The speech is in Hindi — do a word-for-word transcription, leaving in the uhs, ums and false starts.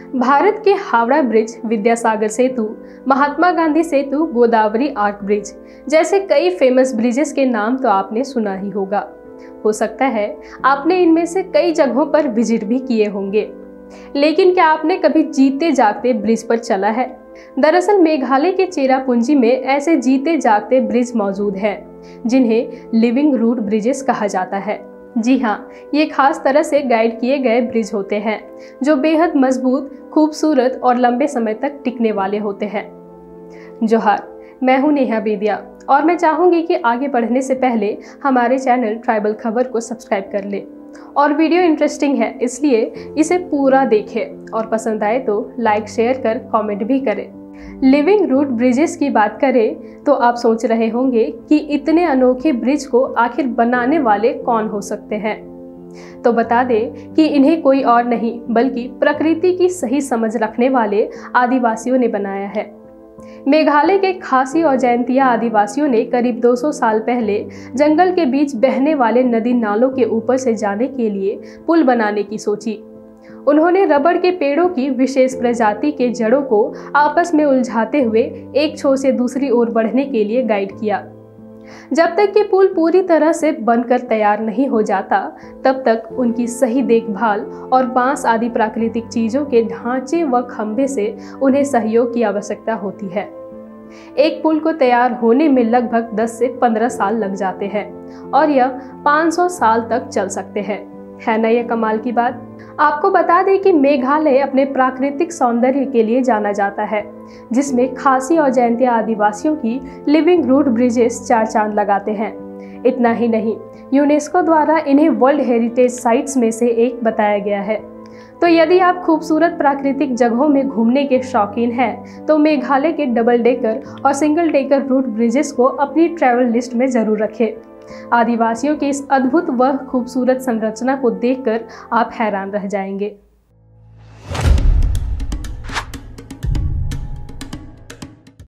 भारत के Howrah bridge, Vidyasagar Setu, Mahatma Gandhi Setu, Godavari arch bridge जैसे कई फेमस ब्रिजेस के नाम तो आपने सुना ही होगा। हो सकता है आपने इनमें से कई जगहों पर विजिट भी किए होंगे, लेकिन क्या आपने कभी जीते जागते ब्रिज पर चला है? दरअसल मेघालय के चेरापूंजी में ऐसे जीते जागते ब्रिज मौजूद हैं, जिन्हें लिविंग रूट ब्रिजेस कहा जाता है। जी हाँ, ये खास तरह से गाइड किए गए ब्रिज होते हैं जो बेहद मजबूत, खूबसूरत और लंबे समय तक टिकने वाले होते हैं। जोहार, मैं हूँ नेहा बेदिया और मैं चाहूँगी कि आगे बढ़ने से पहले हमारे चैनल ट्राइबल खबर को सब्सक्राइब कर ले और वीडियो इंटरेस्टिंग है इसलिए इसे पूरा देखें और पसंद आए तो लाइक, शेयर कर कमेंट भी करें। लिविंग रूट ब्रिजेस की बात करें तो आप सोच रहे होंगे कि इतने अनोखे ब्रिज को आखिर बनाने वाले कौन हो सकते हैं। तो बता दें कि इन्हें कोई और नहीं बल्कि प्रकृति की सही समझ रखने वाले आदिवासियों ने बनाया है। मेघालय के खासी और जयंतिया आदिवासियों ने करीब दो सौ साल पहले जंगल के बीच बहने वाले नदी नालों के ऊपर से जाने के लिए पुल बनाने की सोची। उन्होंने रबड़ के पेड़ों की विशेष प्रजाति के जड़ों को आपस में उलझाते हुए एक छोर से दूसरी ओर बढ़ने के लिए गाइड किया। जब तक कि पुल पूरी तरह से बनकर तैयार नहीं हो जाता, तब तक उनकी सही देखभाल और बांस आदि प्राकृतिक चीजों के ढांचे व खंभे से उन्हें सहयोग की आवश्यकता होती है। एक पुल को तैयार होने में लगभग दस से पंद्रह साल लग जाते हैं और यह पाँच सौ साल तक चल सकते हैं। है ना ये कमाल की बात? आपको बता दें कि मेघालय अपने प्राकृतिक सौंदर्य के लिए जाना जाता है, जिसमें खासी और जयंतिया आदिवासियों की लिविंग रूट ब्रिजेस चार चांद लगाते हैं। इतना ही नहीं, यूनेस्को द्वारा इन्हें वर्ल्ड हेरिटेज साइट्स में से एक बताया गया है। तो यदि आप खूबसूरत प्राकृतिक जगहों में घूमने के शौकीन हैं, तो मेघालय के डबल डेकर और सिंगल डेकर रूट ब्रिजेस को अपनी ट्रैवल लिस्ट में जरूर रखें। आदिवासियों की इस अद्भुत व खूबसूरत संरचना को देखकर आप हैरान रह जाएंगे।